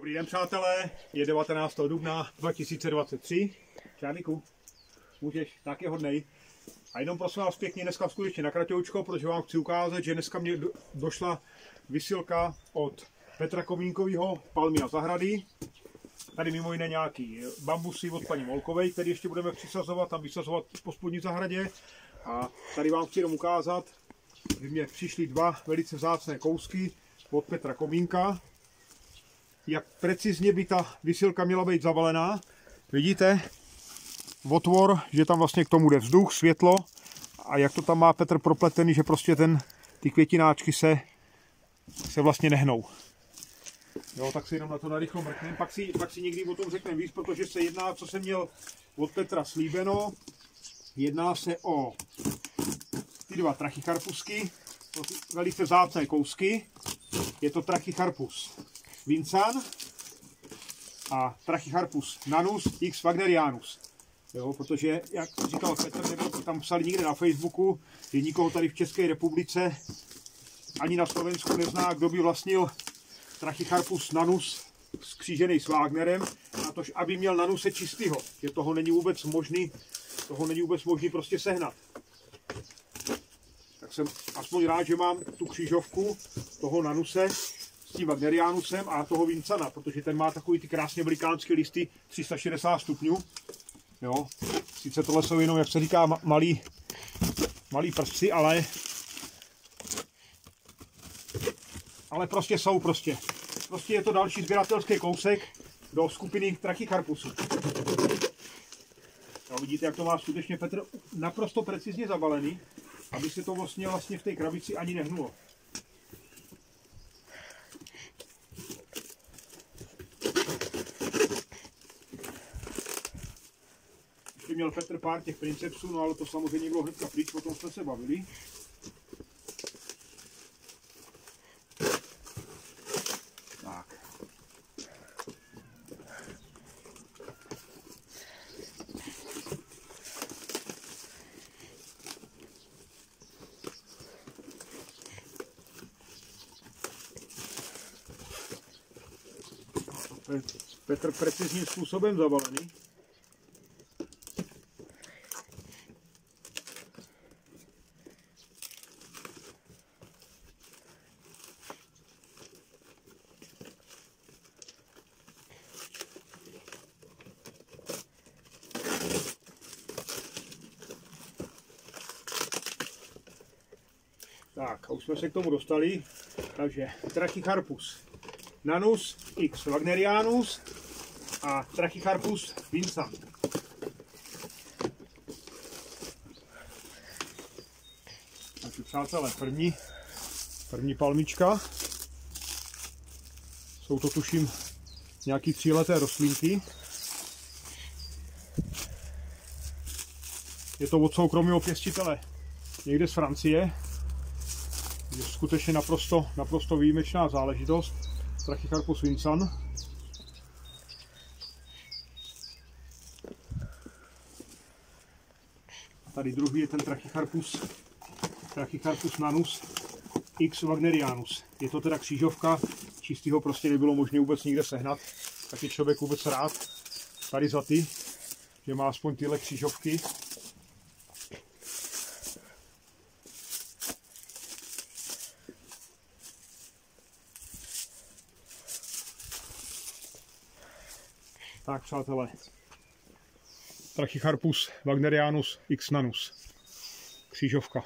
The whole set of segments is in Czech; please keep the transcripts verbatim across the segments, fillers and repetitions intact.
Dobrý den, přátelé, je devatenáctého dubna dva tisíce dvacet tři. Čárníku, můžeš, tak je hodnej. A jenom prosím vás pěkně dneska skutečně na kratoučko, protože vám chci ukázat, že dneska mě došla vysílka od Petra Komínkovýho Palmy a zahrady. Tady mimo jiné nějaký bambusy od paní Molkové, který ještě budeme přisazovat, tam vysazovat po spodní zahradě. A tady vám chci jenom ukázat, že mě přišly dva velice vzácné kousky od Petra Komínka. Jak precizně by ta vysílka měla být zavalená. Vidíte otvor, že tam vlastně k tomu jde vzduch, světlo a jak to tam má Petr propletený, že prostě ten, ty květináčky se, se vlastně nehnou. Jo, tak si jenom na to narychlo mrknem, pak si, pak si někdy o tom řekneme víc, protože se jedná, co jsem měl od Petra slíbeno. Jedná se o ty dva trachycharpusky, velice vzácné kousky. Je to Trachycharpus Vincan a Trachycharpus nanus x wagnerianus. Jo, protože, jak říkal Petr, nebyl, tam psali někde na Facebooku, že nikoho tady v České republice ani na Slovensku nezná, kdo by vlastnil Trachycharpus nanus skřížený s Wagnerem, na to, aby měl nanuse čistýho, že toho není vůbec možný, toho není vůbec možný prostě sehnat. Tak jsem aspoň rád, že mám tu křížovku toho nanuse s tím Wagnerianusem a toho Vincana, protože ten má takový ty krásně velikánské listy tři sta šedesát stupňů. Jo, sice tohle jsou jenom, jak se říká, malý, malý prsci, ale ale prostě jsou prostě. Prostě je to další sběratelský kousek do skupiny Trachycharpusů. No, vidíte, jak to má skutečně Petr naprosto precizně zabalený, aby se to vlastně, vlastně v té krabici ani nehnulo. Ještě měl Petr pár těch princepsů, no ale to samozřejmě bylo hnedka pryč, o tom jsme se bavili. Tak. Petr precizním způsobem zabalený. Tak, a už jsme se k tomu dostali, takže Trachycharpus nanus x wagnerianus a Trachycharpus vincan. Takže přátelé, první, první palmička, jsou to tuším nějaký tříleté rostlinky. Je to od soukromého pěstitele někde z Francie. Je skutečně naprosto, naprosto výjimečná záležitost. Trachycharpus vincan. A tady druhý je ten Trachycharpus, Trachycharpus nanus x wagnerianus. Je to teda křížovka, čistýho prostě nebylo možné vůbec nikde sehnat. Tak je člověk vůbec rád tady za ty, že má aspoň tyhle křížovky. Tak přátelé, Trachycharpus wagnerianus x nanus, křížovka.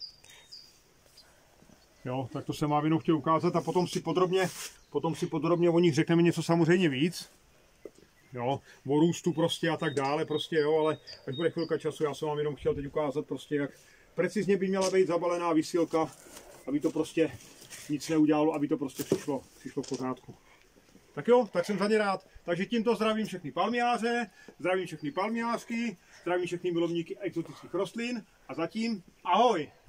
Jo, tak to jsem vám jenom chtěl ukázat a potom si podrobně, potom si podrobně o nich řekneme něco samozřejmě víc. Jo, o růstu prostě a tak dále, prostě jo, ale až bude chvilka času, já jsem vám jenom chtěl teď ukázat prostě, jak precizně by měla být zabalená vysílka, aby to prostě nic neudělalo, aby to prostě přišlo, přišlo v pořádku. Tak jo, tak jsem za ně rád. Takže tímto zdravím všechny palmiáře, zdravím všechny palmiářky, zdravím všechny milovníky exotických rostlin a zatím ahoj!